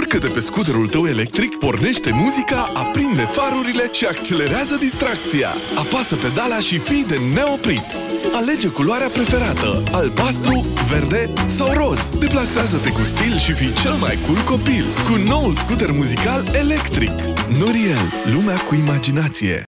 Urcă-te pe scuterul tău electric, pornește muzica, aprinde farurile și accelerează distracția. Apasă pedala și fii de neoprit. Alege culoarea preferată, albastru, verde sau roz. Deplasează-te cu stil și fii cel mai cool copil cu noul scuter muzical electric. Noriel, lumea cu imaginație.